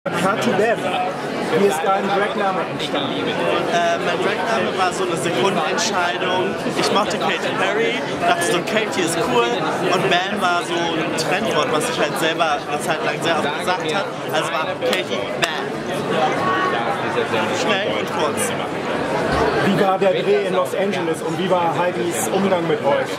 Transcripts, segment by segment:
K2Bam, wie ist dein Dragname entstanden? Mein Dragname war so eine Sekundenentscheidung. Ich mochte Katy Perry, dachte so, Katy ist cool, und Bam war so ein Trendwort, was ich halt selber eine Zeit lang sehr oft gesagt habe. Also war Katy Bam. Schnell und kurz. Wie war der Dreh in Los Angeles und wie war Heidis Umgang mit euch?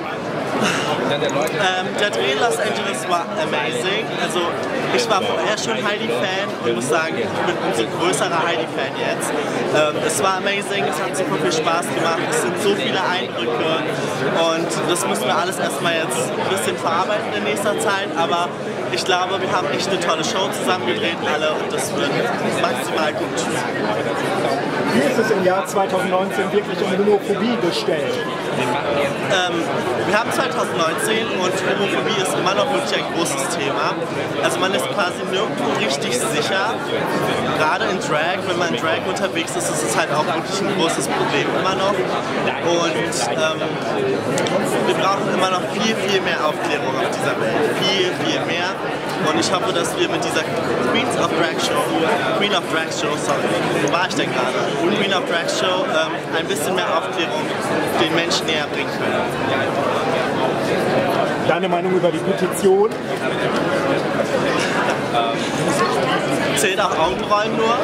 Der Dreh in Los Angeles war amazing. Also ich war vorher schon Heidi-Fan und muss sagen, ich bin umso größerer Heidi-Fan jetzt. Es war amazing, es hat super viel Spaß gemacht, es sind so viele Eindrücke und das müssen wir alles erstmal jetzt ein bisschen verarbeiten in nächster Zeit, aber ich glaube, wir haben echt eine tolle Show zusammen gedreht alle und das wird maximal gut. Wie ist es im Jahr 2019 wirklich um Homophobie bestellt? Wir haben 2019 und Homophobie ist immer noch wirklich ein großes Thema. Also man ist quasi nirgendwo richtig sicher. Gerade in Drag, wenn man in Drag unterwegs ist, ist es halt auch wirklich ein großes Problem immer noch. Und wir brauchen immer noch viel, viel mehr Aufklärung auf dieser Welt. Viel, viel mehr. Und ich hoffe, dass wir mit dieser Queen of Drag Show, sorry, wo war ich denn gerade? Queen of Drag Show ein bisschen mehr Aufklärung den Menschen näher bringen können. Deine Meinung über die Petition? Zählt auch Augenrollen nur?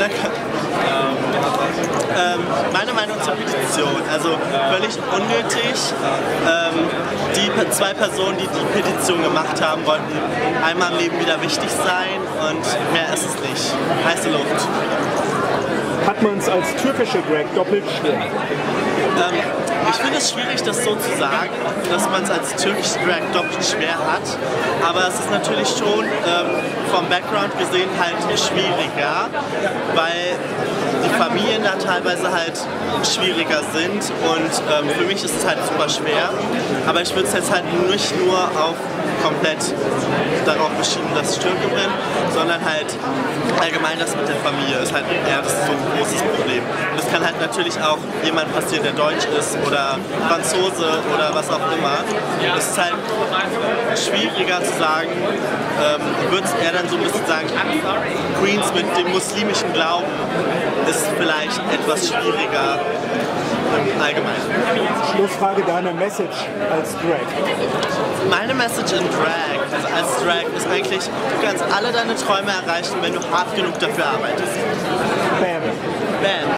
Meine Meinung zur Petition, also völlig unnötig. Die zwei Personen, die die Petition gemacht haben, wollten einmal im Leben wieder wichtig sein und mehr ist es nicht. Heiße Luft. Hat man es als türkische Drag doppelt schwer? Ich finde es schwierig, das so zu sagen, dass man es als türkische Drag doppelt schwer hat, aber es ist natürlich schon vom Background gesehen halt schwieriger, weil die Familien da teilweise halt schwieriger sind und für mich ist es halt super schwer, aber ich würde es jetzt halt nicht nur auf komplett darauf beschieben, dass ich Türke bin, sondern halt allgemein das mit der Familie ist halt eher das ist so ein großes Problem. Und es kann halt natürlich auch jemand passieren, der deutsch ist oder Franzose oder was auch immer. Es ist halt schwieriger zu sagen, ich würde es eher dann so ein bisschen sagen, Queens mit dem muslimischen Glauben ist vielleicht etwas schwieriger im Allgemeinen. Schlussfrage, deine Message als Drag? Meine Message in Drag, also als Drag, ist eigentlich, du kannst alle deine Träume erreichen, wenn du hart genug dafür arbeitest. Bam. Bam.